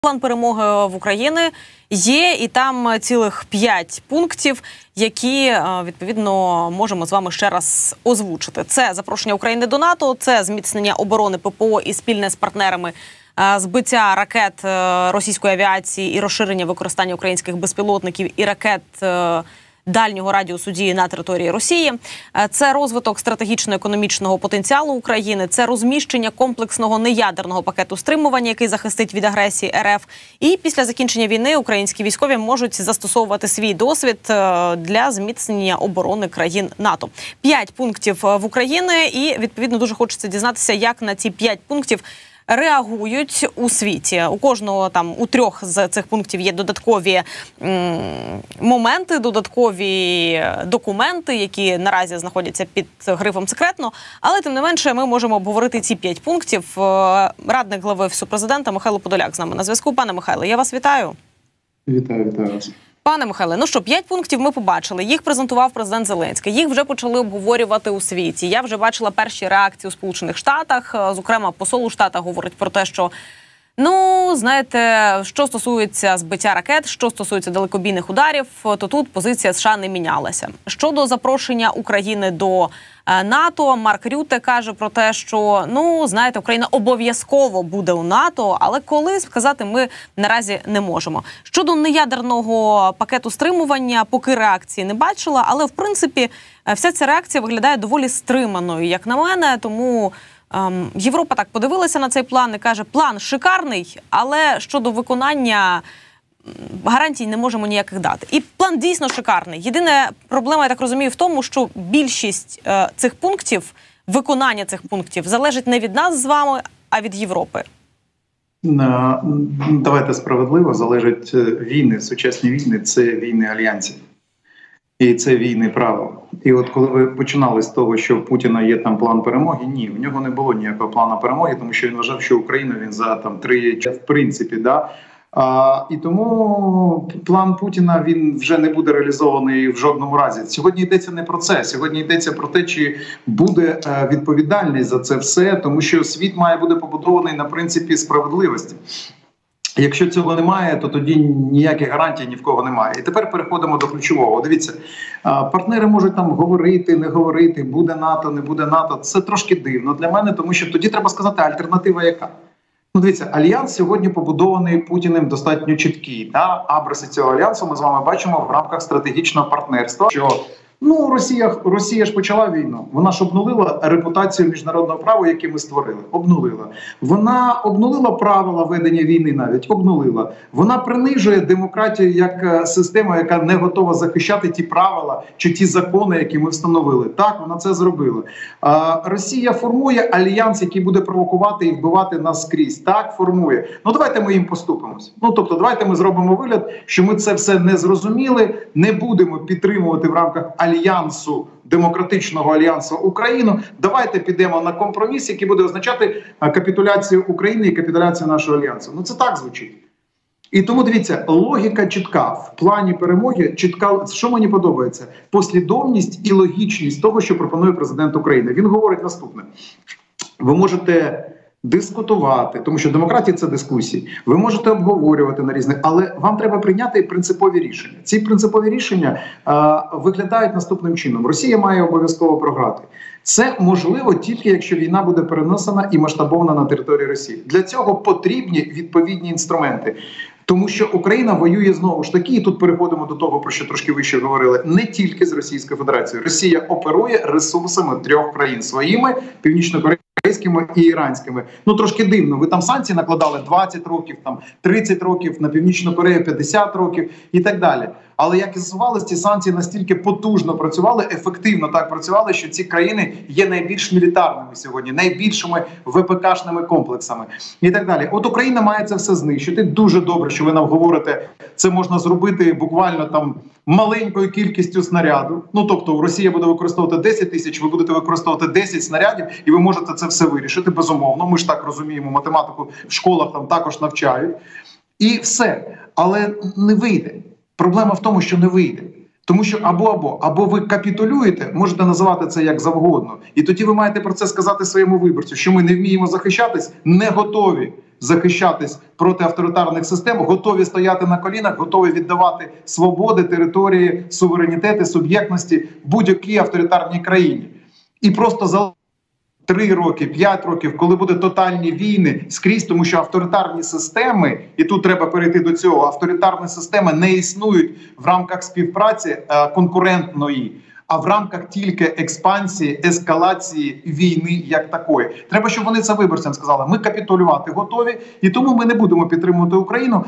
План перемоги в Україні є, і там цілих 5 пунктів, які, відповідно, можемо з вами ще раз озвучити. Це запрошення України до НАТО, це зміцнення оборони ППО і спільне з партнерами збиття ракет російської авіації і розширення використання українських безпілотників і ракет дальнього радіусу дії на території Росії. Це розвиток стратегічно-економічного потенціалу України, це розміщення комплексного неядерного пакету стримування, який захистить від агресії РФ. І після закінчення війни українські військові можуть застосовувати свій досвід для зміцнення оборони країн НАТО. 5 пунктів в Україні і, відповідно, дуже хочеться дізнатися, як на ці 5 пунктів реагують у світі. У кожного там, у 3 з цих пунктів є додаткові моменти, додаткові документи, які наразі знаходяться під грифом «секретно». Але, тим не менше, ми можемо обговорити ці 5 пунктів. Радник глави Офісу Президента Михайло Подоляк з нами на зв'язку. Пане Михайло, я вас вітаю. Вітаю вас. Пане Михайле, ну що, 5 пунктів ми побачили, їх презентував президент Зеленський, їх вже почали обговорювати у світі. Я вже бачила перші реакції у Сполучених Штатах, зокрема, посол у Штатах говорить про те, що, ну, знаєте, що стосується збиття ракет, що стосується далекобійних ударів, то тут позиція США не мінялася. Щодо запрошення України до НАТО, Марк Рютте каже про те, що, ну, знаєте, Україна обов'язково буде у НАТО, але коли, сказати ми наразі не можемо. Щодо неядерного пакету стримування, поки реакції не бачила, але, в принципі, вся ця реакція виглядає доволі стриманою, як на мене, тому Європа так подивилася на цей план і каже, план шикарний, але щодо виконання гарантій не можемо ніяких дати. І план дійсно шикарний. Єдина проблема, я так розумію, в тому, що більшість цих пунктів, виконання цих пунктів залежить не від нас з вами, а від Європи. Давайте справедливо, залежить війни, сучасні війни – це війни альянсів. І це війни правил. І от коли ви починали з того, що у Путіна є там план перемоги, ні, в нього не було ніякого плану перемоги, тому що він вважав, що Україну він за там 3 в принципі, да. І тому план Путіна він вже не буде реалізований в жодному разі. Сьогодні йдеться не про це. Сьогодні йдеться про те, чи буде відповідальність за це все, тому що світ має бути побудований на принципі справедливості. Якщо цього немає, то тоді ніяких гарантій ні в кого немає. І тепер переходимо до ключового. Дивіться, партнери можуть там говорити, не говорити, буде НАТО, не буде НАТО. Це трошки дивно для мене, тому що тоді треба сказати, альтернатива яка? Ну, дивіться, альянс сьогодні побудований Путіним достатньо чіткий. Да? Абриси цього альянсу ми з вами бачимо в рамках стратегічного партнерства, що ну, Росія ж почала війну. Вона ж обнулила репутацію міжнародного права, яке ми створили. Обнулила. Вона обнулила правила ведення війни навіть. Обнулила. Вона принижує демократію як систему, яка не готова захищати ті правила чи ті закони, які ми встановили. Так, вона це зробила. Росія формує альянс, який буде провокувати і вбивати нас скрізь. Так, формує. Ну, давайте ми їм поступимось. Ну, тобто, давайте ми зробимо вигляд, що ми це все не зрозуміли, не будемо підтримувати в рамках альянсу, демократичного альянсу Україну. Давайте підемо на компроміс, який буде означати капітуляцію України і капітуляцію нашого альянсу. Ну це так звучить. І тому, дивіться, логіка чітка. В плані перемоги чітка, що мені подобається? Послідовність і логічність того, що пропонує президент України. Він говорить наступне. Ви можете дискутувати, тому що демократія – це дискусії. Ви можете обговорювати на різних, але вам треба прийняти принципові рішення. Ці принципові рішення виглядають наступним чином. Росія має обов'язково програти. Це можливо тільки, якщо війна буде перенесена і масштабована на території Росії. Для цього потрібні відповідні інструменти. Тому що Україна воює знову ж таки, і тут переходимо до того, про що трошки вище говорили, не тільки з Російською Федерацією. Росія оперує ресурсами 3 країн своїми, північно-корейськими і іранськими. Ну трошки дивно, ви там санкції накладали 20 років, там 30 років, на Північну Корею 50 років і так далі. Але як і з'ясувалося, ці санкції настільки потужно працювали, ефективно так працювали, що ці країни є найбільш мілітарними сьогодні, найбільшими ВПК-шними комплексами і так далі. От Україна має це все знищити. Дуже добре, що ви нам говорите, це можна зробити буквально там маленькою кількістю снаряду. Ну, тобто Росія буде використовувати 10 тисяч, ви будете використовувати 10 снарядів, і ви можете це все вирішити, безумовно. Ми ж так розуміємо, математику в школах там також навчають. І все. Але не вийде. Проблема в тому, що не вийде. Тому що або ви капітулюєте, можете називати це як завгодно. І тоді ви маєте про це сказати своєму виборцю, що ми не вміємо захищатись, не готові захищатись проти авторитарних систем, готові стояти на колінах, готові віддавати свободи, території, суверенітети, суб'єктності будь-якій авторитарній країні. І просто за 3 роки, 5 років, коли будуть тотальні війни скрізь, тому що авторитарні системи, і тут треба перейти до цього, авторитарні системи не існують в рамках співпраці конкурентної, а в рамках тільки експансії, ескалації війни як такої. Треба, щоб вони це виборцям сказали. Ми капітулювати готові, і тому ми не будемо підтримувати Україну.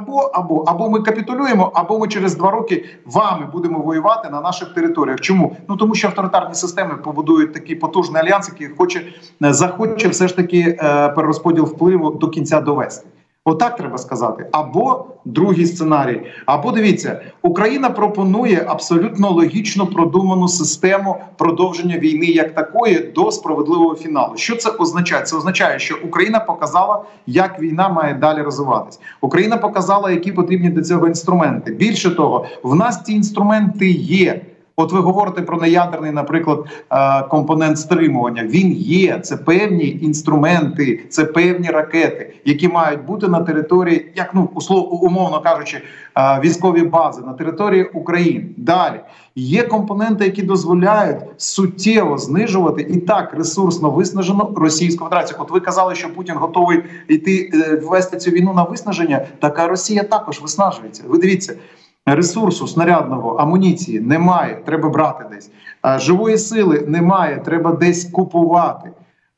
Або ми капітулюємо, або ми через 2 роки вами будемо воювати на наших територіях. Чому? Ну тому що авторитарні системи побудують такий потужний альянс, який захоче все ж таки перерозподіл впливу до кінця довести. Отак треба сказати. Або другий сценарій. Або дивіться, Україна пропонує абсолютно логічно продуману систему продовження війни як такої до справедливого фіналу. Що це означає? Це означає, що Україна показала, як війна має далі розвиватись. Україна показала, які потрібні для цього інструменти. Більше того, в нас ці інструменти є. От ви говорите про неядерний, наприклад, компонент стримування. Він є, це певні інструменти, це певні ракети, які мають бути на території, як умовно кажучи, військові бази на території України. Далі є компоненти, які дозволяють суттєво знижувати і так ресурсно виснажену Російську Федерацію. От ви казали, що Путін готовий йти вести цю війну на виснаження, така Росія також виснажується. Ви дивіться. Ресурсу снарядного, амуніції немає, треба брати десь. Живої сили немає, треба десь купувати.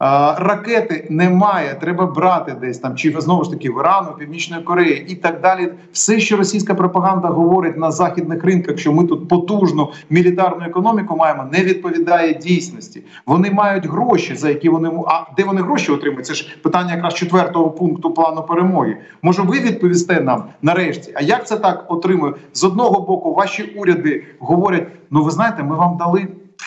Ракети немає, треба брати десь там, чи знову ж таки в Ірану, Північної Кореї і так далі. Все, що російська пропаганда говорить на західних ринках, що ми тут потужну мілітарну економіку маємо, не відповідає дійсності. Вони мають гроші, за які вони... А де вони гроші отримують? Це ж питання якраз 4-го пункту плану перемоги. Може ви відповісте нам нарешті? А як це так отримує? З одного боку, ваші уряди говорять, ну ви знаєте, ми вам дали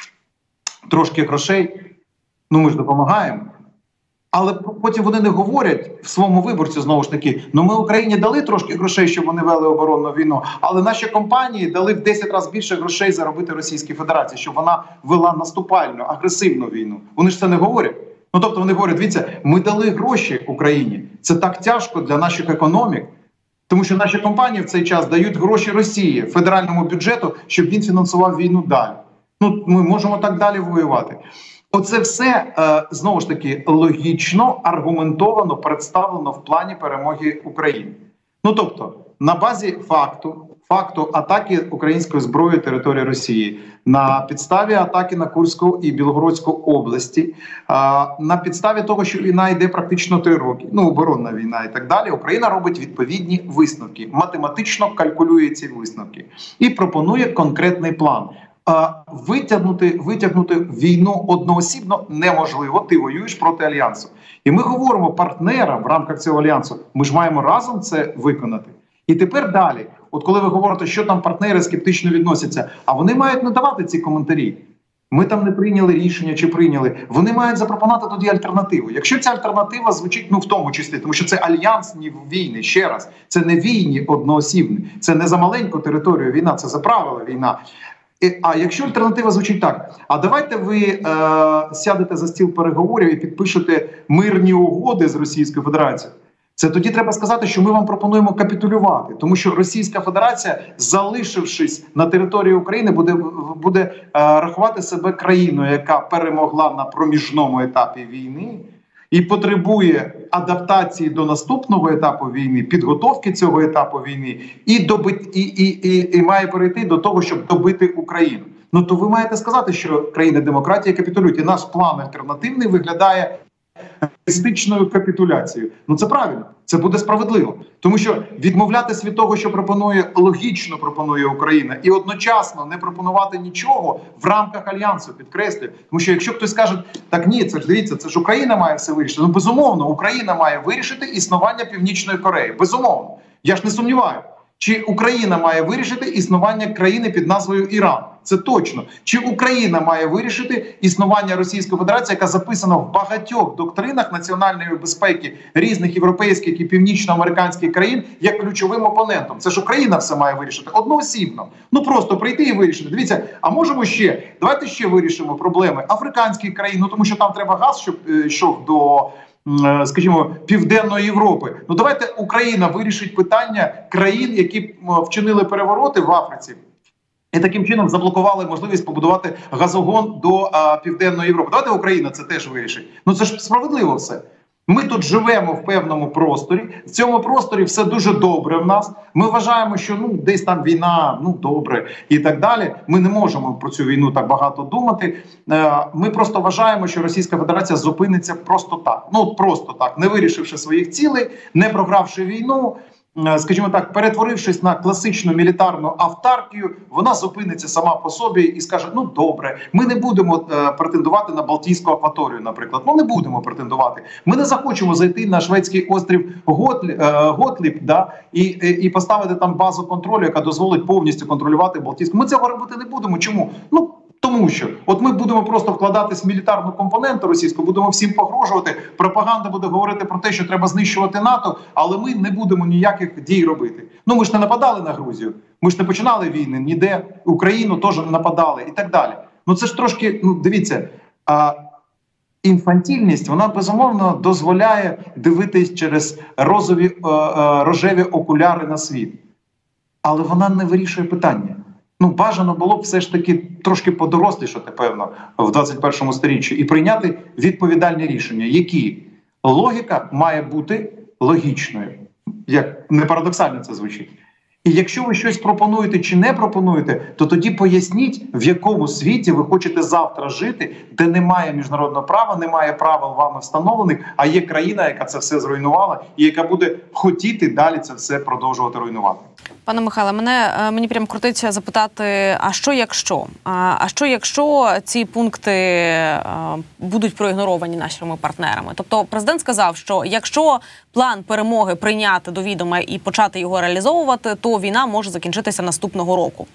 трошки грошей, ну ми ж допомагаємо. Але потім вони не говорять в своєму виборцю, знову ж таки, ну ми Україні дали трошки грошей, щоб вони вели оборонну війну, але наші компанії дали в 10 разів більше грошей заробити Російській Федерації, щоб вона вела наступальну, агресивну війну. Вони ж це не говорять. Ну тобто вони говорять, дивіться, ми дали гроші Україні, це так тяжко для наших економік, тому що наші компанії в цей час дають гроші Росії, федеральному бюджету, щоб він фінансував війну далі. Ну ми можемо так далі воювати. Оце все, знову ж таки, логічно, аргументовано представлено в плані перемоги України. Ну, тобто, на базі факту атаки української зброї території Росії, на підставі атаки на Курську і Білгородську області, на підставі того, що війна йде практично 3 роки, ну, оборонна війна і так далі, Україна робить відповідні висновки, математично калькулює ці висновки і пропонує конкретний план. Витягнути війну одноосібно неможливо, ти воюєш проти альянсу. І ми говоримо партнерам в рамках цього альянсу, ми ж маємо разом це виконати. І тепер далі, от коли ви говорите, що там партнери скептично відносяться, а вони мають надавати ці коментарі. Ми там не прийняли рішення чи прийняли. Вони мають запропонувати тоді альтернативу. Якщо ця альтернатива звучить, ну в тому числі, тому що це альянсні війни, ще раз, це не війни одноосібні, це не за маленьку територію війна, це за правила війна. А якщо альтернатива звучить так, а давайте ви сядете за стіл переговорів і підпишете мирні угоди з Російською Федерацією, це тоді треба сказати, що ми вам пропонуємо капітулювати. Тому що Російська Федерація, залишившись на території України, буде рахувати себе країною, яка перемогла на проміжному етапі війни, і потребує адаптації до наступного етапу війни, підготовки цього етапу війни, і має перейти до того, щоб добити Україну. Ну то ви маєте сказати, що країни демократії капітулюють. І наш план альтернативний виглядає реалістичною капітуляцією. Ну це правильно, це буде справедливо. Тому що відмовлятися від того, що логічно пропонує Україна, і одночасно не пропонувати нічого в рамках альянсу, підкреслюю. Тому що якщо хтось скаже, так ні, це ж дивіться, це ж Україна має все вирішити. Ну безумовно, Україна має вирішити існування Північної Кореї. Безумовно. Я ж не сумніваю. Чи Україна має вирішити існування країни під назвою Іран? Це точно. Чи Україна має вирішити існування Російської Федерації, яка записана в багатьох доктринах національної безпеки різних європейських і північноамериканських країн як ключовим опонентом? Це ж Україна все має вирішити одноосібно. Ну просто прийти і вирішити. Дивіться, а можемо давайте ще вирішимо проблеми африканських країн, ну тому що там треба газ, щоб йшов до скажімо, Південної Європи. Ну давайте Україна вирішить питання країн, які вчинили перевороти в Африці. І таким чином заблокували можливість побудувати газогон до Південної Європи. Давайте Україна це теж вирішить. Ну це ж справедливо все. Ми тут живемо в певному просторі, в цьому просторі все дуже добре в нас. Ми вважаємо, що десь там війна, добре і так далі. Ми не можемо про цю війну так багато думати. Ми просто вважаємо, що Російська Федерація зупиниться просто так. Просто так, не вирішивши своїх цілей, не програвши війну, скажімо так, перетворившись на класичну мілітарну автаркію, вона зупиниться сама по собі і скаже: добре, ми не будемо претендувати на Балтійську акваторію, наприклад. Не будемо претендувати. Ми не захочемо зайти на шведський острів Готліб, і поставити там базу контролю, яка дозволить повністю контролювати Балтійську. Ми цього робити не будемо. Чому? Тому що ми будемо просто вкладатись в мілітарну компоненту російську, будемо всім погрожувати, пропаганда буде говорити про те, що треба знищувати НАТО, але ми не будемо ніяких дій робити. Ми ж не нападали на Грузію, ми ж не починали війни, ніде Україну теж не нападали і так далі. Це ж трошки, дивіться, інфантільність, вона безумовно дозволяє дивитись через рожеві окуляри на світ. Але вона не вирішує питання. Бажано було б все ж таки трошки подорослішати, певно, в 21 сторіччі і прийняти відповідальні рішення, які логіка має бути логічною. Як не парадоксально це звучить. І якщо ви щось пропонуєте чи не пропонуєте, то тоді поясніть, в якому світі ви хочете завтра жити, де немає міжнародного права, немає правил вами встановлених, а є країна, яка це все зруйнувала і яка буде хотіти далі це все продовжувати руйнувати. Пане Михайле, мені прям крутиться запитати, а що якщо? А що якщо ці пункти будуть проігноровані нашими партнерами? Тобто президент сказав, що якщо план перемоги прийняти до відома і почати його реалізовувати, то війна може закінчитися наступного року.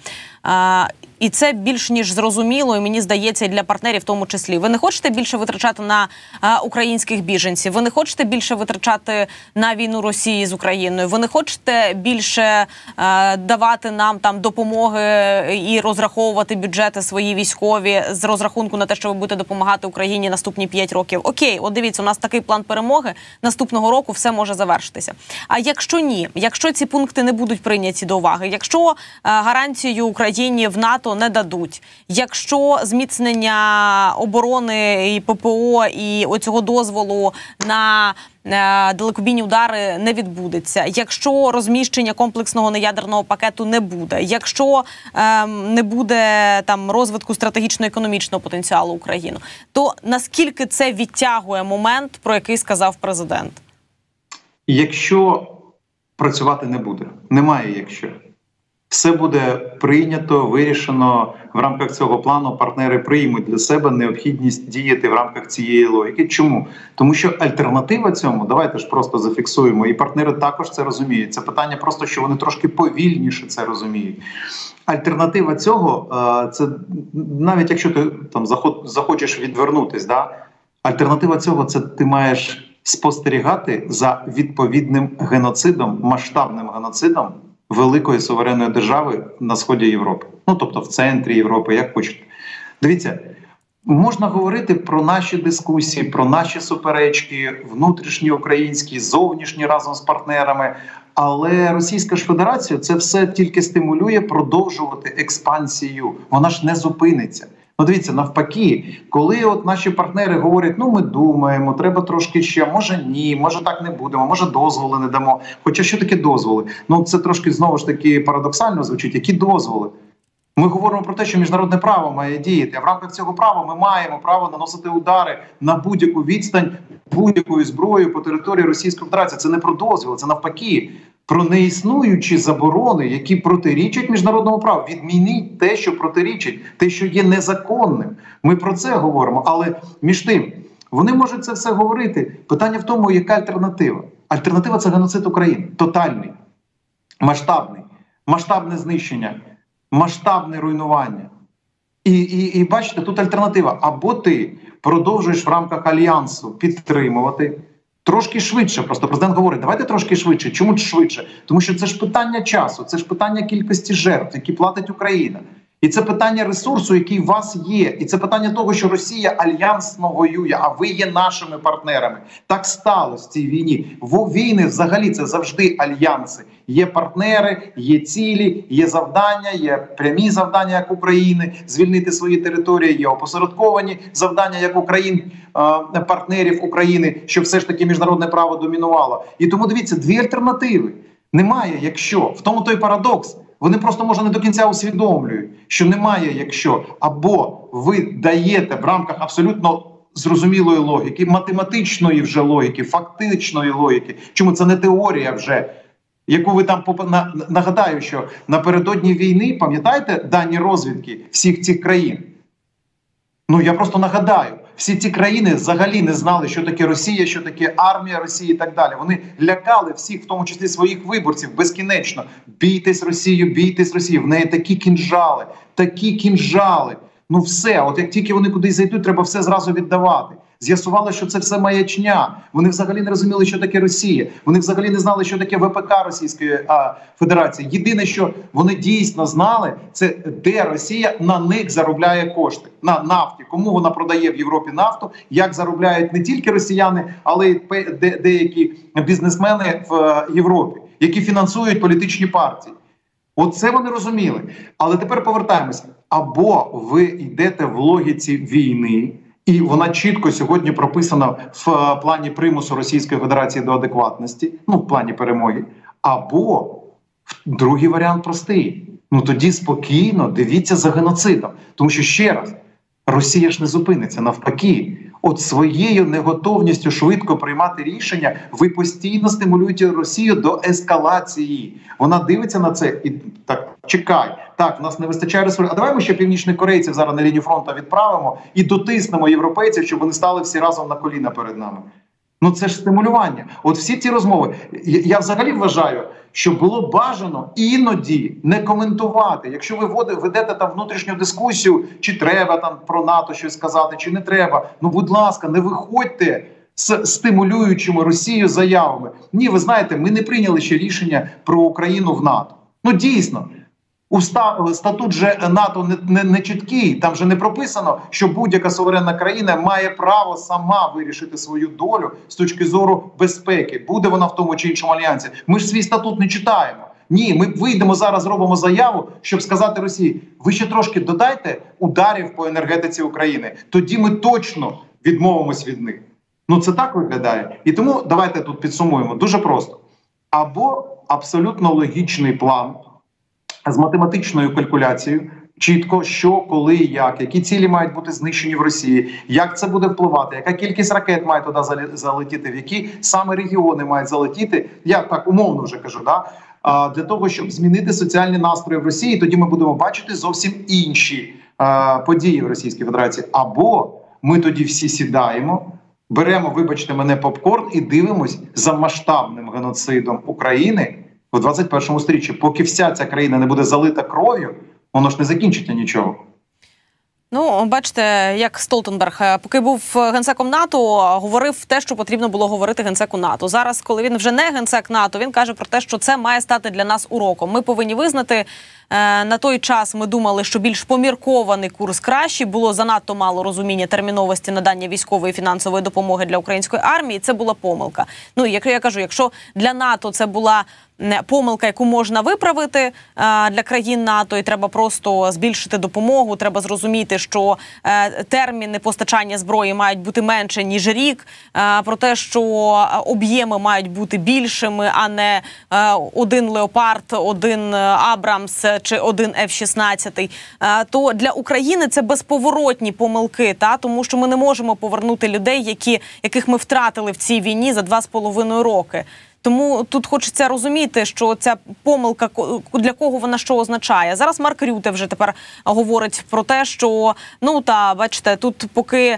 І це більш ніж зрозуміло, і мені здається, і для партнерів в тому числі. Ви не хочете більше витрачати на українських біженців? Ви не хочете більше витрачати на війну Росії з Україною? Ви не хочете більше давати нам там допомоги і розраховувати бюджети свої військові з розрахунку на те, що ви будете допомагати Україні наступні 5 років? Окей, от дивіться, у нас такий план перемоги, наступного року все може завершитися. А якщо ні? Якщо ці пункти не будуть прийняті до уваги? Якщо гарантію Україні в НАТО не дадуть? Якщо зміцнення оборони і ППО і оцього дозволу на далекобійні удари не відбудеться, якщо розміщення комплексного неядерного пакету не буде, якщо не буде там розвитку стратегічно-економічного потенціалу України, то наскільки це відтягує момент, про який сказав президент? Якщо працювати не буде, немає якщо. Все буде прийнято, вирішено в рамках цього плану. Партнери приймуть для себе необхідність діяти в рамках цієї логіки. Чому? Тому що альтернатива цьому, давайте ж просто зафіксуємо, і партнери також це розуміють. Це питання просто, що вони трошки повільніше це розуміють. Альтернатива цього, це навіть якщо ти там захочеш відвернутись, альтернатива цього – це ти маєш спостерігати за відповідним геноцидом, масштабним геноцидом великої суверенної держави на сході Європи. Тобто в центрі Європи, як хочете. Дивіться, можна говорити про наші дискусії, про наші суперечки, внутрішні українські, зовнішні разом з партнерами, але Російська ж Федерація це все тільки стимулює продовжувати експансію. Вона ж не зупиниться. Дивіться, навпаки, коли наші партнери говорять, ми думаємо, треба трошки ще, може ні, може так не будемо, може дозволи не дамо. Хоча що таке дозволи? Це трошки знову ж таки парадоксально звучить. Які дозволи? Ми говоримо про те, що міжнародне право має діяти, а в рамках цього права ми маємо право наносити удари на будь-яку відстань, будь-якою зброєю по території Російської Федерації. Це не про дозвіл, це навпаки про неіснуючі заборони, які протирічать міжнародному праву. Відмініть те, що протирічить, те, що є незаконним. Ми про це говоримо, але між тим, вони можуть це все говорити. Питання в тому, яка альтернатива. Альтернатива – це геноцид України. Тотальний, масштабний, масштабне знищення, масштабне руйнування. І бачите, тут альтернатива. Або ти продовжуєш в рамках Альянсу підтримувати, трошки швидше, просто президент говорить, давайте трошки швидше. Чому швидше? Тому що це ж питання часу, це ж питання кількості жертв, які платить Україна. І це питання ресурсу, який у вас є. І це питання того, що Росія альянсно воює, а ви є нашими партнерами. Так сталося в цій війні. Війни взагалі це завжди альянси. Є партнери, є цілі, є завдання, є прямі завдання, як України, звільнити свої території, є опосередковані завдання, як партнерів України, щоб все ж таки міжнародне право домінувало. І тому, дивіться, дві альтернативи. Немає якщо. В тому той парадокс. Вони просто, може, не до кінця усвідомлюють, що немає якщо. Або ви даєте в рамках абсолютно зрозумілої логіки, математичної вже логіки, фактичної логіки. Чому це не теорія вже, яку ви там... Нагадаю, що напередодні війни, пам'ятаєте дані розвідки всіх цих країн? Ну, я просто нагадаю, всі ці країни взагалі не знали, що таке Росія, що таке армія Росії і так далі. Вони лякали всіх, в тому числі своїх виборців, безкінечно. Бійтесь Росію, бійтесь Росію. В неї такі кінжали, такі кінжали. Ну все, от як тільки вони кудись зайдуть, треба все зразу віддавати. З'ясували, що це все маячня. Вони взагалі не розуміли, що таке Росія. Вони взагалі не знали, що таке ВПК Російської Федерації. Єдине, що вони дійсно знали, це де Росія на них заробляє кошти. На нафті. Кому вона продає в Європі нафту, як заробляють не тільки росіяни, але й деякі бізнесмени в Європі, які фінансують політичні партії. Оце вони розуміли. Але тепер повертаємося. Або ви йдете в логіці війни, і вона чітко сьогодні прописана в плані примусу Російської Федерації до адекватності, ну, в плані перемоги. Або другий варіант простий. Ну, тоді спокійно дивіться за геноцидом. Тому що, ще раз, Росія ж не зупиниться, навпаки. От своєю неготовністю швидко приймати рішення ви постійно стимулюєте Росію до ескалації. Вона дивиться на це і так, чекай, так, в нас не вистачає ресурсів, а давай ми ще північних корейців зараз на лінію фронту відправимо і дотиснемо європейців, щоб вони стали всі разом на коліна перед нами. Ну це ж стимулювання. От всі ці розмови. Я взагалі вважаю, що було бажано іноді не коментувати. Якщо ви ведете там внутрішню дискусію, чи треба там про НАТО щось сказати, чи не треба, ну будь ласка, не виходьте з стимулюючими Росію заявами. Ні, ви знаєте, ми не прийняли ще рішення про Україну в НАТО. Ну дійсно. Статут же НАТО не чіткий, там же не прописано, що будь-яка суверенна країна має право сама вирішити свою долю з точки зору безпеки. Буде вона в тому чи іншому альянсі. Ми ж свій статут не читаємо. Ні, ми вийдемо зараз, зробимо заяву, щоб сказати Росії, ви ще трошки додайте ударів по енергетиці України. Тоді ми точно відмовимось від них. Ну це так виглядає. І тому давайте тут підсумуємо. Дуже просто. Або абсолютно логічний план, з математичною калькуляцією, чітко, що, коли і як, які цілі мають бути знищені в Росії, як це буде впливати, яка кількість ракет має туди залетіти, в які саме регіони мають залетіти, я так умовно вже кажу, для того, щоб змінити соціальні настрої в Росії, тоді ми будемо бачити зовсім інші події в Російській Федерації. Або ми тоді всі сідаємо, беремо, вибачте мене, попкорн і дивимось за масштабним геноцидом України в 21 сторіччі. Поки вся ця країна не буде залита кров'ю, воно ж не закінчиться нічого. Ну, бачите, як Столтенберг, поки був генсеком НАТО, говорив те, що потрібно було говорити генсеку НАТО. Зараз, коли він вже не генсек НАТО, він каже про те, що це має стати для нас уроком. Ми повинні визнати, на той час ми думали, що більш поміркований курс кращий, було занадто мало розуміння терміновості надання військової і фінансової допомоги для української армії, це була помилка. Ну, як я кажу, якщо для НАТО це була помилка, яку можна виправити для країн НАТО, і треба просто збільшити допомогу, треба зрозуміти, що терміни постачання зброї мають бути менше, ніж рік, про те, що об'єми мають бути більшими, а не один Леопард, один Абрамс чи один F-16, то для України це безповоротні помилки, тому що ми не можемо повернути людей, яких ми втратили в цій війні за 2,5 роки. Тому тут хочеться розуміти, що ця помилка, для кого вона що означає. Зараз Марк Рюте вже тепер говорить про те, що, бачите, тут поки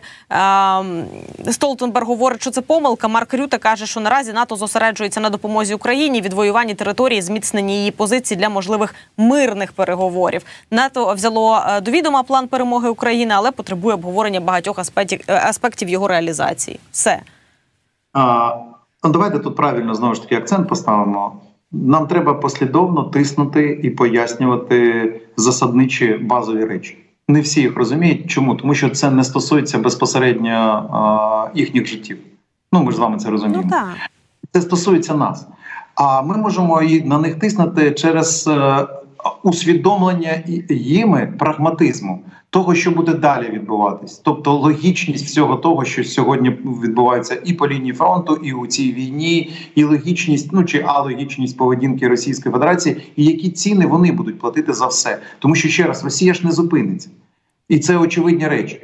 Столтенберг говорить, що це помилка, Марк Рюте каже, що наразі НАТО зосереджується на допомозі Україні, відвоюванні території, зміцненні її позицій для можливих мирних переговорів. НАТО взяло до відома план перемоги України, але потребує обговорення багатьох аспектів його реалізації. Все. Давайте тут правильно, знову ж таки, акцент поставимо. Нам треба послідовно тиснути і пояснювати засадничі базові речі. Не всі їх розуміють. Чому? Тому що це не стосується безпосередньо їхніх життів. Ну, ми ж з вами це розуміємо. Ну, так. Це стосується нас. А ми можемо і на них тиснути через усвідомлення їми прагматизму, того, що буде далі відбуватись. Тобто логічність всього того, що сьогодні відбувається і по лінії фронту, і у цій війні, і логічність, ну чи алогічність поведінки Російської Федерації, і які ціни вони будуть платити за все. Тому що, ще раз, Росія ж не зупиниться. І це очевидні речі.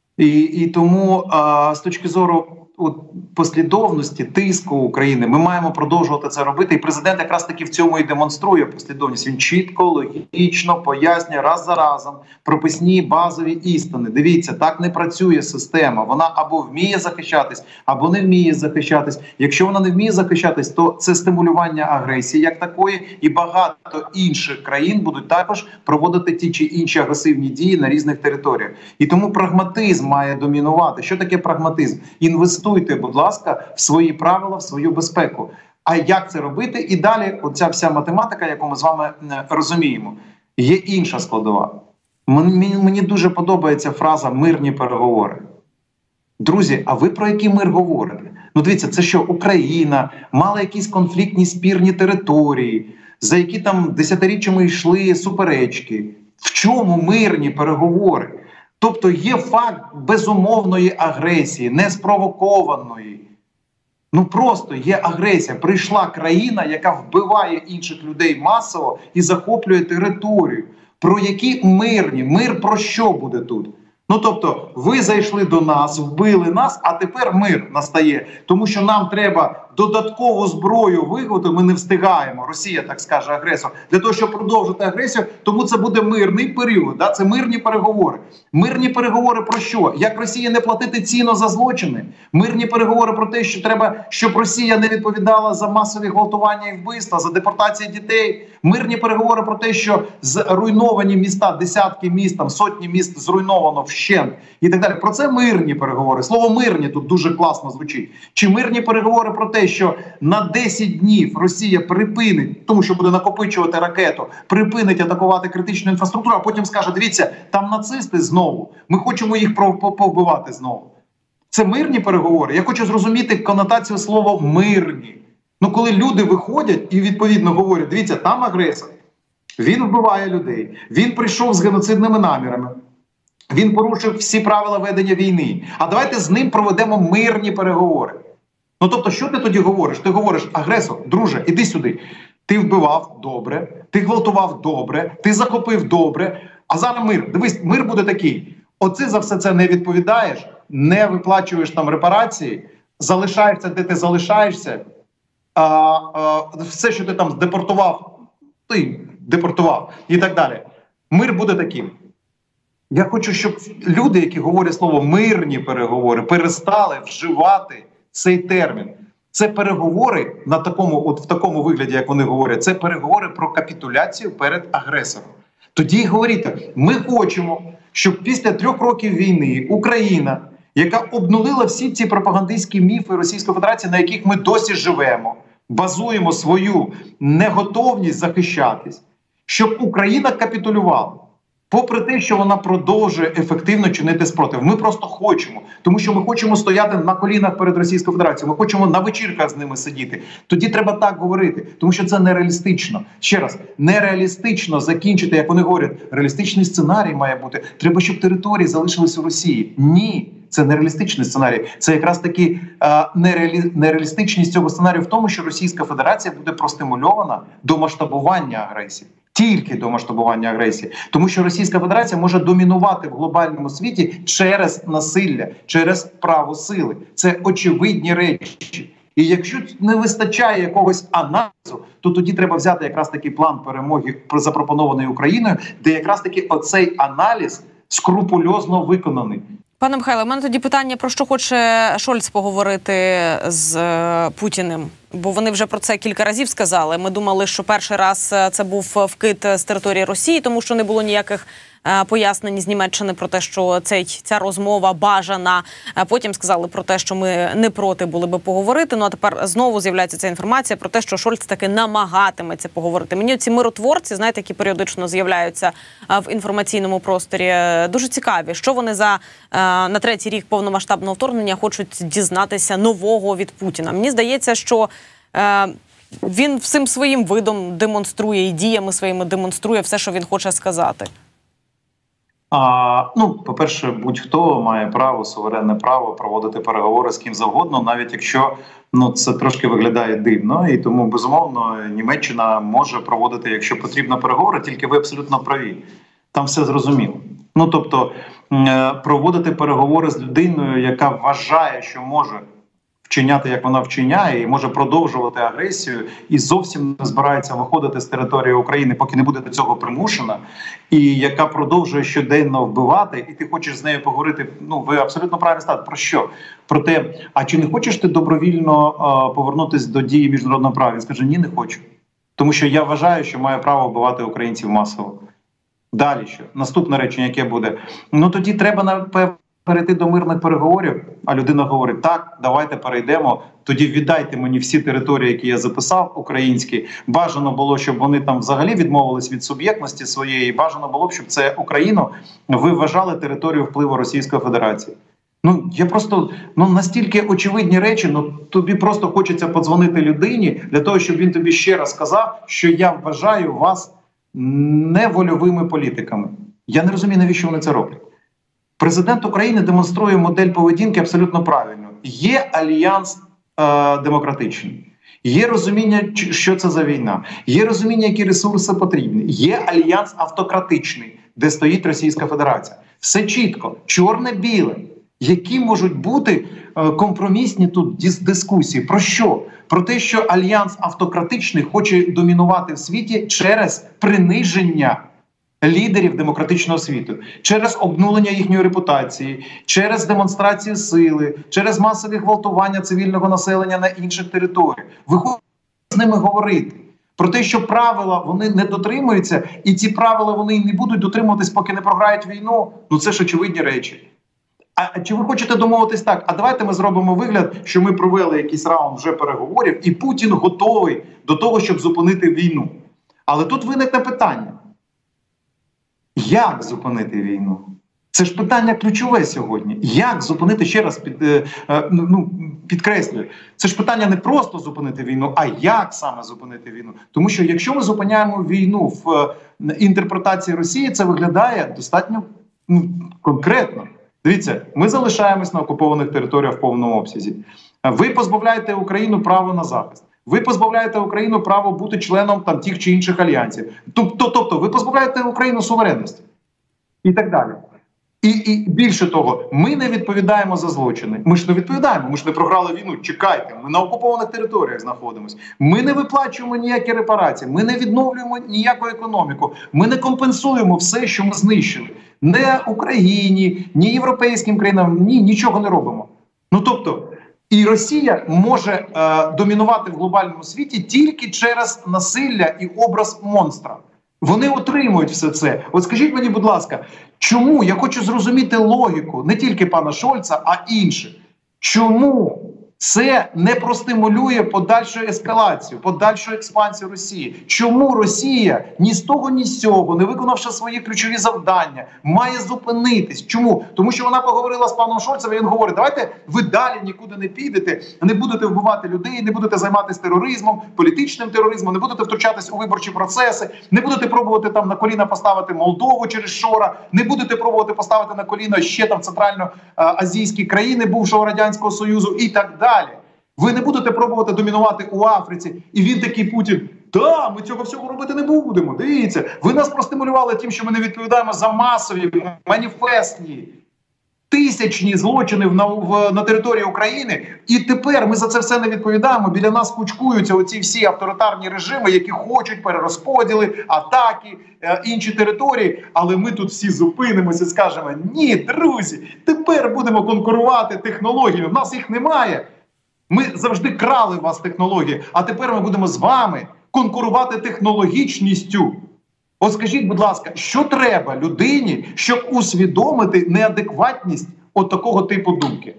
І тому з точки зору послідовності, тиску України, ми маємо продовжувати це робити. І президент якраз таки в цьому і демонструє послідовність. Він чітко, логічно пояснює раз за разом прописні базові істини. Дивіться, так не працює система. Вона або вміє захищатись, або не вміє захищатись. Якщо вона не вміє захищатись, то це стимулювання агресії як такої, і багато інших країн будуть також проводити ті чи інші агресивні дії на різних територіях. І тому прагматизм має домінувати. Що таке прагматизм? Інвестуйте, будь ласка, в свої правила, в свою безпеку. А як це робити? І далі оця вся математика, яку ми з вами розуміємо, є інша складова. Мені дуже подобається фраза «мирні переговори». Друзі, а ви про який мир говорите? Ну дивіться, це що, Україна мала якісь конфліктні спірні території, за які там десятиріччями йшли суперечки? В чому мирні переговори? Тобто є факт безумовної агресії, неспровокованої. Ну просто є агресія. Прийшла країна, яка вбиває інших людей масово і захоплює територію. Про які мирні? Мир про що буде тут? Ну тобто, ви зайшли до нас, вбили нас, а тепер мир настає. Тому що нам треба додаткову зброю виготовити, ми не встигаємо, Росія, так скаже, агресор, для того, щоб продовжити агресію, тому це буде мирний період, да? Це мирні переговори. Мирні переговори про що? Як Росія не платити ціну за злочини? Мирні переговори про те, що треба, щоб Росія не відповідала за масові гвалтування і вбивства, за депортації дітей. Мирні переговори про те, що зруйновані міста, десятки міст, там, сотні міст зруйновано вщент і так далі. Про це мирні переговори. Слово «мирні» тут дуже класно звучить. Чи мирні переговори про те, що на 10 днів Росія припинить, тому що буде накопичувати ракету, припинить атакувати критичну інфраструктуру, а потім скаже, дивіться, там нацисти знову, ми хочемо їх повбивати знову. Це мирні переговори? Я хочу зрозуміти конотацію слова «мирні». Ну, коли люди виходять і відповідно говорять, дивіться, там агресор, він вбиває людей, він прийшов з геноцидними намірами, він порушив всі правила ведення війни, а давайте з ним проведемо мирні переговори. Ну, тобто, що ти тоді говориш? Ти говориш, агресор, друже, іди сюди. Ти вбивав – добре, ти гвалтував – добре, ти захопив – добре, а зараз мир. Дивись, мир буде такий. Оце за все це не відповідаєш, не виплачуєш там репарації, залишаєшся, де ти залишаєшся, все, що ти там депортував, ти депортував і так далі. Мир буде таким. Я хочу, щоб люди, які говорять слово «мирні переговори», перестали вживати цей термін. Це переговори на такому, от в такому вигляді, як вони говорять, це переговори про капітуляцію перед агресором. Тоді й говорите, ми хочемо, щоб після 3 років війни Україна, яка обнулила всі ці пропагандистські міфи Російської Федерації, на яких ми досі живемо, базуємо свою неготовність захищатись, щоб Україна капітулювала. Попри те, що вона продовжує ефективно чинити спротив. Ми просто хочемо. Тому що ми хочемо стояти на колінах перед Російською Федерацією. Ми хочемо на вечірках з ними сидіти. Тоді треба так говорити. Тому що це нереалістично. Ще раз, нереалістично закінчити, як вони говорять, реалістичний сценарій має бути. Треба, щоб території залишились у Росії. Ні. Це нереалістичний сценарій. Це якраз таки нереалістичність цього сценарію в тому, що Російська Федерація буде простимульована до масштабування агресії. Тільки до масштабування агресії. Тому що Російська Федерація може домінувати в глобальному світі через насилля, через право сили. Це очевидні речі. І якщо не вистачає якогось аналізу, то тоді треба взяти якраз такий план перемоги, запропонований Україною, де якраз таки оцей аналіз скрупульозно виконаний. Пане Михайле, у мене тоді питання, про що хоче Шольц поговорити з Путіним. Бо вони вже про це кілька разів сказали. Ми думали, що перший раз це був вкид з території Росії, тому що не було ніяких пояснень з Німеччини про те, що ця розмова бажана. Потім сказали про те, що ми не проти були би поговорити. Ну а тепер знову з'являється ця інформація про те, що Шольц таки намагатиметься поговорити. Мені ці миротворці, знаєте, які періодично з'являються в інформаційному просторі, дуже цікаві. Що вони на третій рік повномасштабного вторгнення хочуть дізнатися нового від Путіна? Мені здається, що він всім своїм видом демонструє і діями своїми демонструє все, що він хоче сказати. По-перше, будь-хто має право, суверенне право проводити переговори з ким завгодно, навіть якщо це трошки виглядає дивно. І тому, безумовно, Німеччина може проводити, якщо потрібно, переговори, тільки ви абсолютно праві. Там все зрозуміло. Тобто, проводити переговори з людиною, яка вважає, що може вчиняти, як вона вчиняє, і може продовжувати агресію, і зовсім не збирається виходити з території України, поки не буде до цього примушена, і яка продовжує щоденно вбивати, і ти хочеш з нею поговорити, ви абсолютно правильно ставите. Про що? Про те, а чи не хочеш ти добровільно повернутися до дії міжнародного права? Він скаже, ні, не хочу. Тому що я вважаю, що маю право вбивати українців масово. Далі що? Наступне речення, яке буде? Тоді треба, перейти до мирних переговорів, а людина говорить, так, давайте перейдемо, тоді віддайте мені всі території, які я записав, українські. Бажано було, щоб вони там взагалі відмовились від суб'єктності своєї, бажано було б, щоб це Україну ви вважали територію впливу Російської Федерації. Я просто, настільки очевидні речі, тобі просто хочеться подзвонити людині для того, щоб він тобі ще раз сказав, що я вважаю вас невольовими політиками. Я не розумію, навіщо вони це роблять. Президент України демонструє модель поведінки абсолютно правильно. Є альянс демократичний, є розуміння, що це за війна, є розуміння, які ресурси потрібні, є альянс автократичний, де стоїть Російська Федерація. Все чітко, чорне-біле. Які можуть бути компромісні тут дискусії? Про що? Про те, що альянс автократичний хоче домінувати в світі через приниження лідерів демократичного світу, через обнулення їхньої репутації, через демонстрацію сили, через масові гвалтування цивільного населення на інших територіях. Ви хочете з ними говорити про те, що правила вони не дотримуються, і ці правила вони не будуть дотримуватись, поки не програють війну. Це ж очевидні речі. А чи ви хочете домовитись так? А давайте ми зробимо вигляд, що ми провели якийсь раунд вже переговорів, і Путін готовий до того, щоб зупинити війну. Але тут виникне питання. Як зупинити війну? Це ж питання ключове сьогодні. Як зупинити, ще раз підкреслюю, це ж питання не просто зупинити війну, а як саме зупинити війну. Тому що якщо ми зупиняємо війну в інтерпретації Росії, це виглядає достатньо конкретно. Дивіться, ми залишаємось на окупованих територіях в повному обсязі. Ви позбавляєте Україну права на захист. Ви позбавляєте Україну права бути членом тих чи інших альянсів. Тобто ви позбавляєте Україну суверенності. І так далі. І більше того, ми не відповідаємо за злочини. Ми ж не відповідаємо, ми ж не програли війну. Чекайте, ми на окупованих територіях знаходимося. Ми не виплачуємо ніякі репарації, ми не відновлюємо ніяку економіку, ми не компенсуємо все, що ми знищили. Не Україні, ні європейським країнам, нічого не робимо. Тобто, і Росія може домінувати в глобальному світі тільки через насилля і образ монстра. Вони отримують все це. От скажіть мені, будь ласка, чому, я хочу зрозуміти логіку не тільки пана Шольца, а інших. Чому це не простимулює подальшу ескалацію, подальшу експансію Росії? Чому Росія ні з того, ні з цього, не виконавши свої ключові завдання, має зупинитись? Чому? Тому що вона поговорила з паном Шольцем, і він говорить, давайте ви далі нікуди не підете, не будете вбивати людей, не будете займатися тероризмом, політичним тероризмом, не будете втручатись у виборчі процеси, не будете пробувати там на коліна поставити Молдову через Шора, не будете пробувати поставити на коліна ще там центральноазійські країни бувшого Радянського Союзу і так далі. Ви не будете пробувати домінувати у Африці. І він такий Путін, ми цього всього робити не будемо. Дивіться, ви нас простимулювали тим, що ми не відповідаємо за масові, маніфестні, тисячні злочини на території України. І тепер ми за це все не відповідаємо. Біля нас кучкуються оці всі авторитарні режими, які хочуть перерозподіли, атаки, інші території. Але ми тут всі зупинимося і скажемо, ні, друзі, тепер будемо конкурувати технологіями. В нас їх немає. Ми завжди крали у вас технології, а тепер ми будемо з вами конкурувати технологічністю. От скажіть, будь ласка, що треба людині, щоб усвідомити неадекватність от такого типу думки?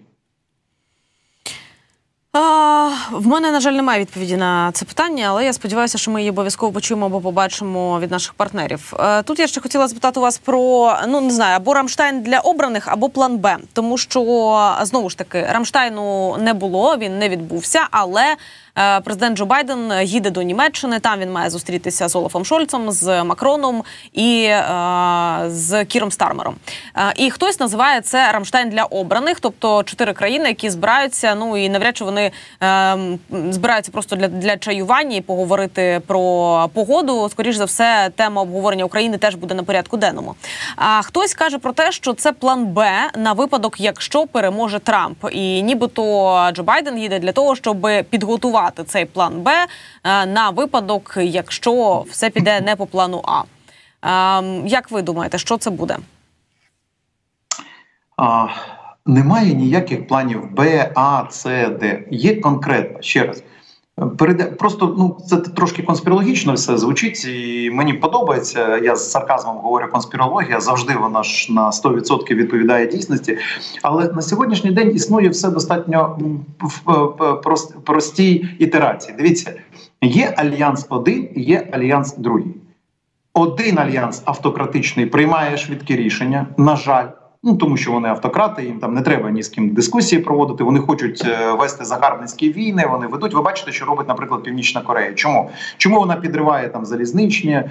В мене, на жаль, немає відповіді на це питання, але я сподіваюся, що ми її обов'язково почуємо або побачимо від наших партнерів. Тут я ще хотіла запитати у вас про, не знаю, або Рамштайн для обраних, або план Б. Тому що, знову ж таки, Рамштайну не було, він не відбувся, але президент Джо Байден їде до Німеччини, там він має зустрітися з Олафом Шольцем, з Макроном і з Кіром Стармером. І хтось називає це Рамштайн для обраних, тобто 4 країни, які збираються, і навряд чи вони збираються просто для чаювання і поговорити про погоду. Скоріш за все, тема обговорення України теж буде на порядку денному. А хтось каже про те, що це план Б на випадок, якщо переможе Трамп. І нібито Джо Байден їде для того, щоб підготувати цей план Б на випадок, якщо все піде не по плану А. Як ви думаєте, що це буде? Немає ніяких планів Б, А, С, Д. Є конкретно, ще раз. Просто це трошки конспірологічно все звучить, і мені подобається, я з сарказмом говорю конспірологія, завжди вона ж на 100% відповідає дійсності, але на сьогоднішній день існує все достатньо в простій ітерації. Дивіться, є альянс один, є альянс другий. Один альянс автократичний приймає швидкі рішення, на жаль, тому що вони автократи, їм там не треба ні з ким дискусії проводити, вони хочуть вести загарбницькі війни, вони ведуть. Ви бачите, що робить, наприклад, Північна Корея. Чому? Чому вона підриває там залізничні,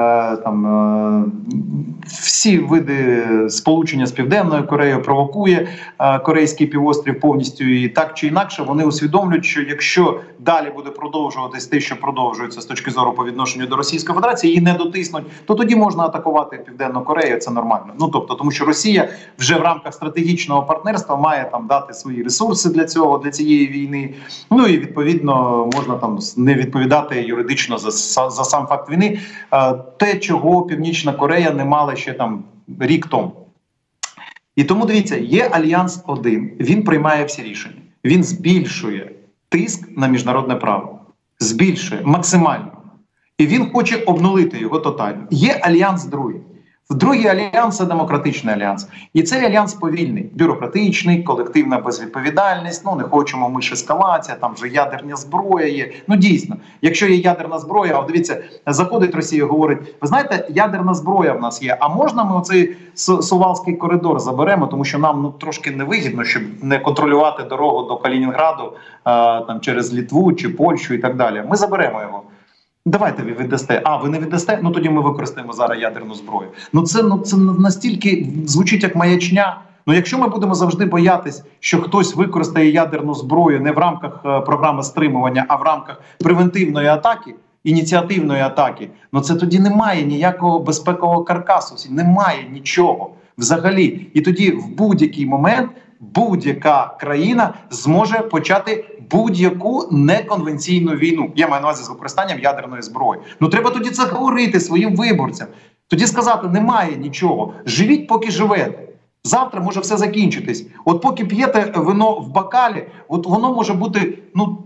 всі види сполучення з Південною Кореєю, провокує Корейський півострів повністю, і так чи інакше вони усвідомлюють, що якщо далі буде продовжуватись те, що продовжується з точки зору по відношенню до Російської Федерації, її не дотиснуть, то тоді можна атакувати Південну Корею, це нормально. Тому що Росія вже в рамках стратегічного партнерства має там дати свої ресурси для цього, для цієї війни. І відповідно можна там не відповідати юридично за сам факт війни. Те, чого Північна Корея не мала ще там рік тому. І тому, дивіться, є альянс один, він приймає всі рішення. Він збільшує тиск на міжнародне право. Збільшує максимально. І він хоче обнулити його тотально. Є альянс другий. Другий альянс – це демократичний альянс. І цей альянс повільний, бюрократичний, колективна безвідповідальність, не хочемо ми ж ескалація, там вже ядерна зброя є. Дійсно, якщо є ядерна зброя, дивіться, заходить Росія і говорить, ви знаєте, ядерна зброя в нас є, а можна ми оцей Сувалський коридор заберемо, тому що нам трошки невигідно, щоб не контролювати дорогу до Калінінграду там, через Литву чи Польщу і так далі. Ми заберемо його. Давайте ви віддасте. Ви не віддасте? Тоді ми використаємо зараз ядерну зброю. Це настільки звучить як маячня. Якщо ми будемо завжди боятись, що хтось використає ядерну зброю не в рамках програми стримування, а в рамках превентивної атаки, ініціативної атаки, це тоді немає ніякого безпекового каркасу, немає нічого взагалі. І тоді в будь-який момент будь-яка країна зможе почати будь-яку неконвенційну війну. Я маю на увазі з використанням ядерної зброї. Треба тоді це говорити своїм виборцям. Тоді сказати, немає нічого. Живіть, поки живете. Завтра може все закінчитись. Поки п'єте вино в бокалі, воно може бути,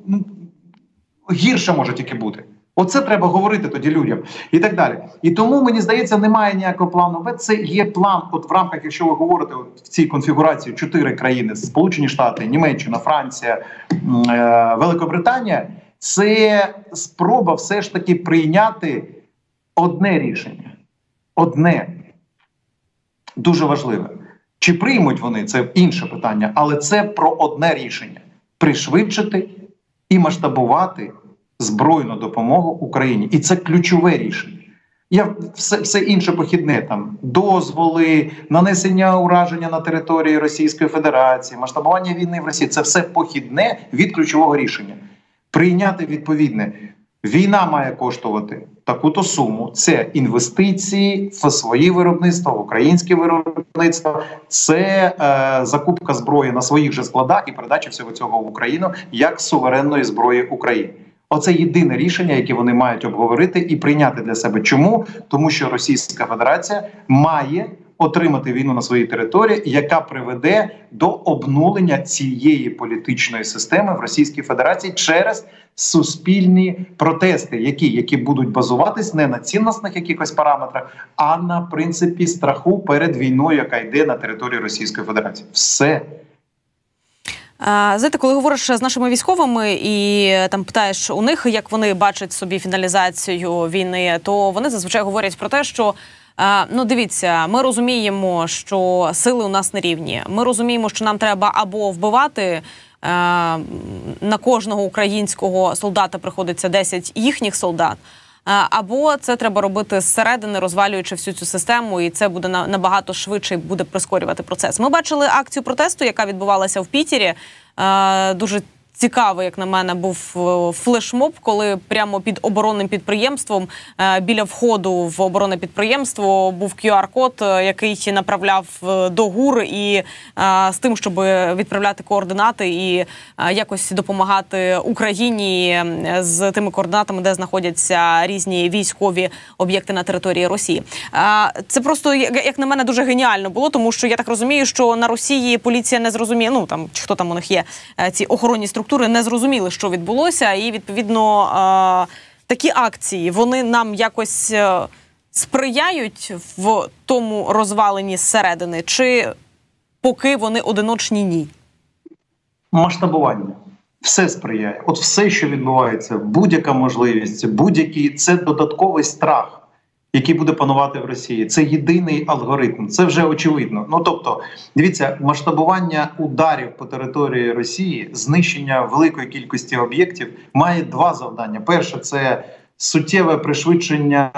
гірше може тільки бути. Оце треба говорити тоді людям. І так далі. І тому, мені здається, немає ніякого плану Б. Це є план, в рамках, якщо ви говорите в цій конфігурації 4 країни, Сполучені Штати, Німеччина, Франція, Великобританія, це спроба все ж таки прийняти одне рішення. Одне. Дуже важливе. Чи приймуть вони, це інше питання, але це про одне рішення. Пришвидшити і масштабувати збройну допомогу Україні. І це ключове рішення. Все інше похідне, там, дозволи, нанесення ураження на території Російської Федерації, масштабування війни в Росії – це все похідне від ключового рішення. Прийняти відповідне. Війна має коштувати таку-то суму. Це інвестиції в свої виробництва, в українське виробництво, це закупка зброї на своїх же складах і передача всього цього в Україну як суверенної зброї України. Оце єдине рішення, яке вони мають обговорити і прийняти для себе. Чому? Тому що Російська Федерація має отримати війну на своїй території, яка приведе до обнулення цієї політичної системи в Російській Федерації через суспільні протести, які будуть базуватись не на цінностних якихось параметрах, а на принципі страху перед війною, яка йде на території Російської Федерації. Все. Знаєте, коли говориш з нашими військовими і там питаєш у них, як вони бачать собі фіналізацію війни, то вони зазвичай говорять про те, що ну, дивіться, ми розуміємо, що сили у нас не рівні. Ми розуміємо, що нам треба або вбивати, на кожного українського солдата приходиться 10 їхніх солдат, або це треба робити зсередини, розвалюючи всю цю систему, і це буде набагато швидше і буде прискорювати процес. Ми бачили акцію протесту, яка відбувалася в Пітері. Дуже цікавий, як на мене, був флешмоб, коли прямо під оборонним підприємством, біля входу в оборонне підприємство, був QR-код, який направляв до ГУР і з тим, щоб відправляти координати і якось допомагати Україні з тими координатами, де знаходяться різні військові об'єкти на території Росії. Це просто, як на мене, дуже геніально було, тому що я так розумію, що на Росії поліція не зрозуміє, ну там, чи хто там у них є, ці охоронні структури, не зрозуміли, що відбулося, і, відповідно, такі акції, вони нам якось сприяють в тому розваленні зсередини, чи поки вони одиночні, ні? Масштабування. Все сприяє. От все, що відбувається, будь-яка можливість, будь-який, це додатковий страх, який буде панувати в Росії. Це єдиний алгоритм, це вже очевидно. Ну, тобто, дивіться, масштабування ударів по території Росії, знищення великої кількості об'єктів має два завдання. Перше – це суттєве пришвидшення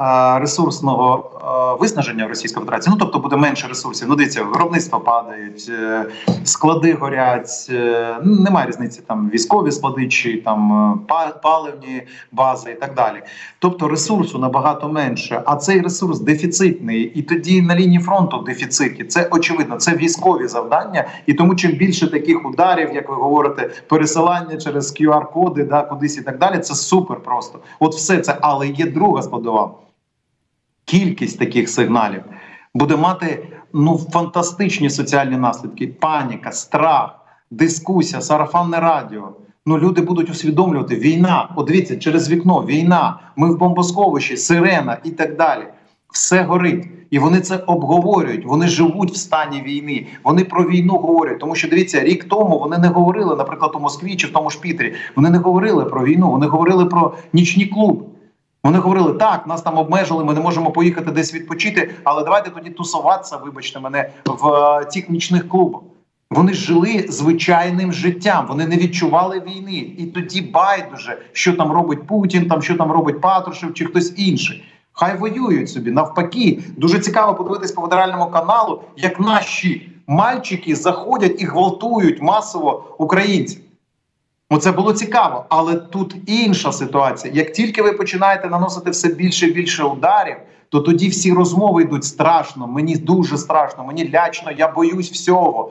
ресурсного виснаження в Російській Федерації. Ну, тобто буде менше ресурсів. Ну, дивіться, виробництва падають, склади горять, немає різниці, там військові склади чи там паливні бази і так далі. Тобто ресурсу набагато менше, а цей ресурс дефіцитний, і тоді на лінії фронту в дефіциті. Це очевидно, це військові завдання, і тому чим більше таких ударів, як ви говорите, пересилання через QR-коди, да, кудись і так далі, це супер просто. От все це, але є друга складова. Кількість таких сигналів буде мати фантастичні соціальні наслідки. Паніка, страх, дискусія, сарафанне радіо. Люди будуть усвідомлювати, війна, от дивіться, через вікно, війна, ми в бомбосховищі, сирена і так далі. Все горить. І вони це обговорюють, вони живуть в стані війни, вони про війну говорять. Тому що, дивіться, рік тому вони не говорили, наприклад, у Москві чи в тому ж Пітері, вони не говорили про війну, вони говорили про нічні клуби. Вони говорили, так, нас там обмежили, ми не можемо поїхати десь відпочити, але давайте тоді тусуватися, вибачте мене, в цих нічних клубах. Вони жили звичайним життям, вони не відчували війни. І тоді байдуже, що там робить Путін, що там робить Патрушев чи хтось інший. Хай воюють собі, навпаки. Дуже цікаво подивитись по федеральному каналу, як наші мальчики заходять і гвалтують масово українців. Це було цікаво, але тут інша ситуація. Як тільки ви починаєте наносити все більше і більше ударів, то тоді всі розмови йдуть страшно, мені дуже страшно, мені лячно, я боюсь всього.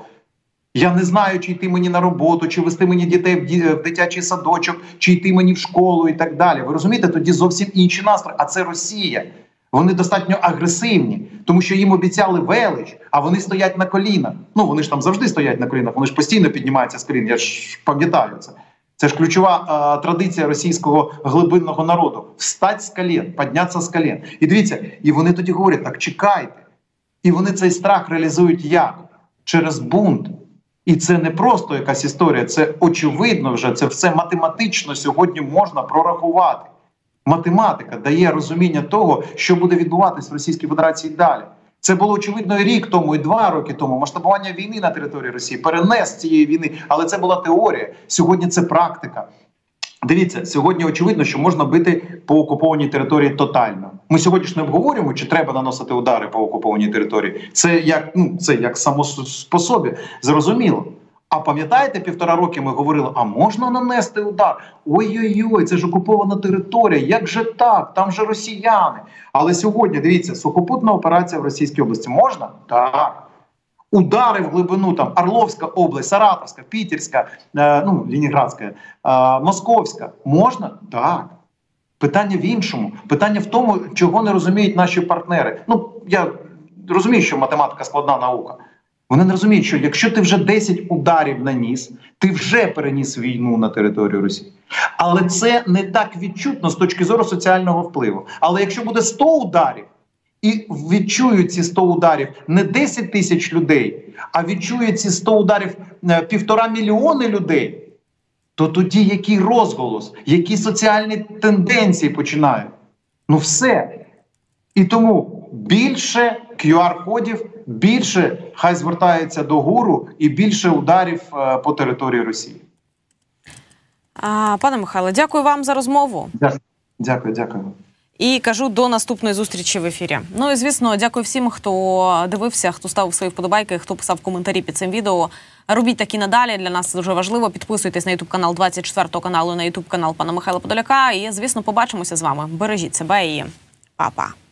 Я не знаю, чи йти мені на роботу, чи вести мені дітей в дитячий садочок, чи йти мені в школу і так далі. Ви розумієте, тоді зовсім інші настрої. А це Росія. Вони достатньо агресивні, тому що їм обіцяли велич, а вони стоять на колінах. Вони ж там завжди стоять на колінах, вони ж постійно піднімаються з колін, я ж пам'ятаю це. Це ж ключова традиція російського глибинного народу. Встать з колін, піднятися з колін. І дивіться, і вони тоді говорять, так чекайте. І вони цей страх реалізують як? Через бунт. І це не просто якась історія, це очевидно вже, це все математично сьогодні можна прорахувати. Математика дає розуміння того, що буде відбуватись в Російській Федерації далі. Це було очевидно і рік тому, і 2 роки тому. Масштабування війни на території Росії, перенес цієї війни, але це була теорія. Сьогодні це практика. Дивіться, сьогодні очевидно, що можна бити по окупованій території тотально. Ми сьогодні ж не обговорюємо, чи треба наносити удари по окупованій території. Це як само по собі, зрозуміло. А пам'ятаєте, 1,5 роки ми говорили, а можна нанести удар? Ой-ой-ой, це ж окупована територія, як же так, там же росіяни. Але сьогодні, дивіться, сухопутна операція в Російській області можна? Так. Удари в глибину, там, Орловська область, Саратовська, Пітерська, Ленінградська, Московська. Можна? Так. Питання в іншому. Питання в тому, чого не розуміють наші партнери. Я розуміють, що математика складна наука. Вони не розуміють, що якщо ти вже 10 ударів наніс, ти вже переніс війну на територію Росії. Але це не так відчутно з точки зору соціального впливу. Але якщо буде 100 ударів, і відчують ці 100 ударів не 10 тисяч людей, а відчують ці 100 ударів 1,5 мільйони людей, то тоді який розголос, які соціальні тенденції починають? Ну все. І тому більше QR-кодів, більше хай звертається до ГУРу і більше ударів по території Росії. Пане Михайле, дякую вам за розмову. Дякую. І кажу до наступної зустрічі в ефірі. Ну і, звісно, дякую всім, хто дивився, хто ставив свої вподобайки, хто писав коментарі під цим відео. Робіть такі надалі, для нас це дуже важливо. Підписуйтесь на YouTube-канал 24 каналу, на YouTube-канал пана Михайла Подоляка. І, звісно, побачимося з вами. Бережіть себе і па-па.